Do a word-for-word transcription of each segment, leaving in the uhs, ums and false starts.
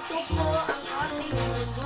ito po ang ating luto.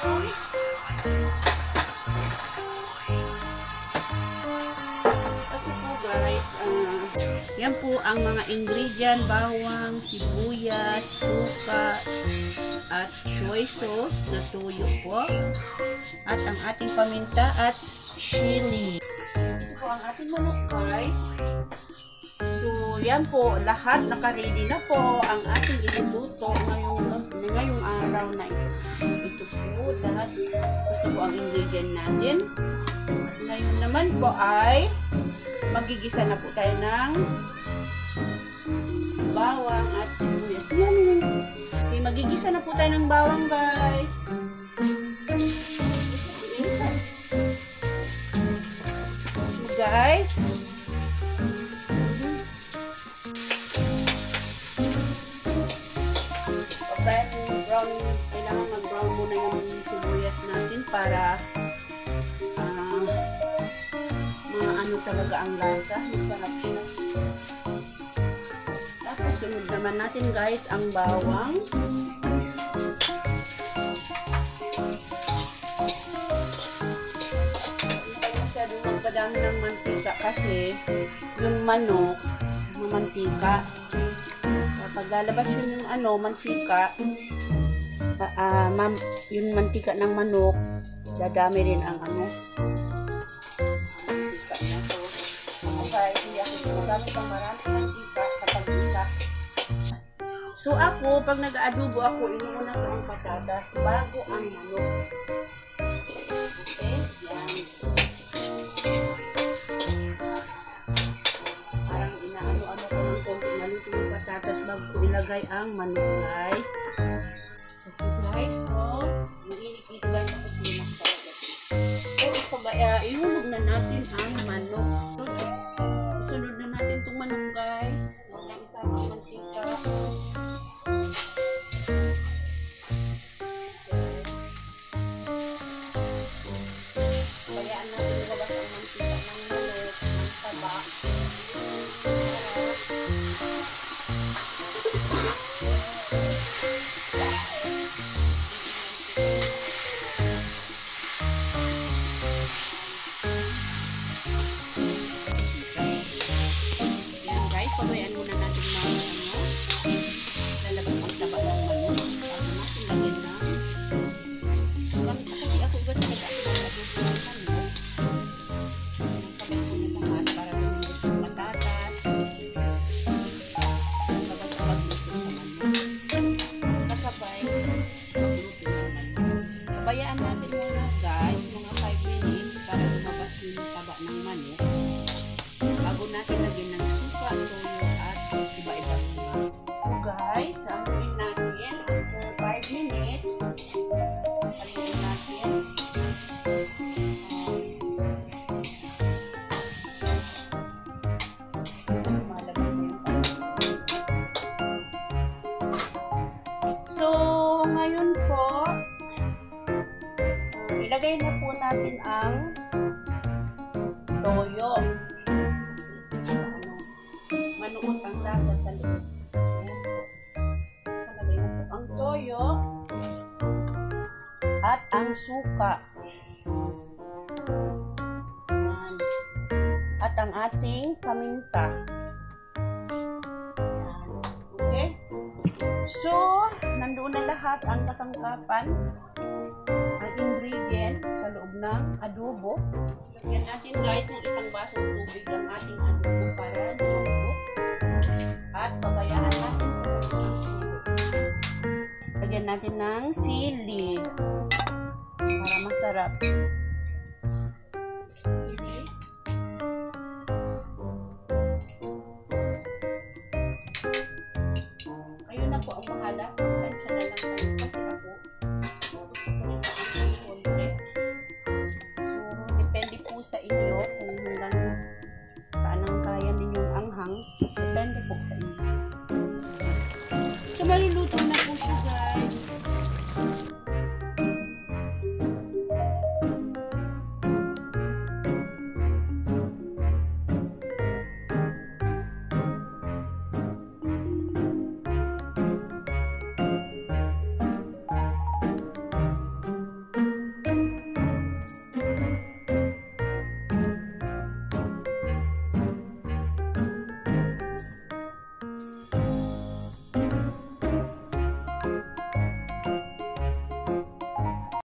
Kasi po guys, uh, yan po ang mga ingredient, bawang, sibuyas, suka, at soy sauce na tuyo po. At ang ating paminta at chili. Ito po ang ating manok guys. So, yan po, lahat naka-ready na po ang ating iluluto ngayong, ngayong araw na ito. Ito po, lahat. Basta po ang ingredient natin. At ngayon naman po ay magigisa na po tayo ng bawang at sibuyas. Yan, yan. Okay, magigisa na po tayo ng bawang guys. So, guys, brown, kailangan mag-brown muna yung sibuyas natin para uh, mga ano talaga ang lasa. Masarap siya. Tapos sunod naman natin guys ang bawang. Hindi masyadong magpadami ng mantika kasi yung manok mamantika. Pag lalabas yun yung ano, mantika, uh, uh, mam, yung mantika ng manok, dadami rin ang ano, mantika na to. Okay, hindi ako gumagamit ng maraming mantika kapag isa. So ako, pag nag-adobo ako, inuuna ko ang patatas bago ang manok. Okay, yan. Parang inaano-ano ko ng konti maluto yung patatas bago ko ilagay ang manok guys. Okay guys, so iinit lang ako silang talaga. So isabaya, ihulog na natin ang manok. Isunod na natin itong manok guys. Isama ang mantika. Bayaan natin ilabas ang mantika ng manok, ng taba. Pabayaan muna natin na ano, lalabas ang taba ng manok. Bago natin lagyan na. Gamit kasi ako iba talaga ako ng adobo ng manok. Sabay ko na lahat para lumabas yung patatas. Labas ang pagluto sa manok. Kasabay, pagluto ng manok. Pabayaan natin muna guys, mga five minutes para lumabas yung taba ng manok. Bago natin lagyan ng suka, toyo, at iba-ibang mga. So guys, samuin natin after five minutes. Paluin natin. Malagay mo yung paluin. So, ngayon po, ilagay na po natin ang toyo. Manuot ang dagat sa loob. Ayan po. Palagay na po ang toyo at ang suka. Ayan. At ang ating paminta. Ayan. Okay? So, nandoon na lahat ang kasangkapan, ang ingredient sa loob ng adobo. Lagyan natin guys ng isang basong tubig ang ating adobo para lumambot. At pabayaan natin sa lagyan natin ng sili para masarap. Sili. Ayun na po ang bahala. Tansya na lang tayo kasi ako. Gusto ko rin ang konti. So, depende po sa inyo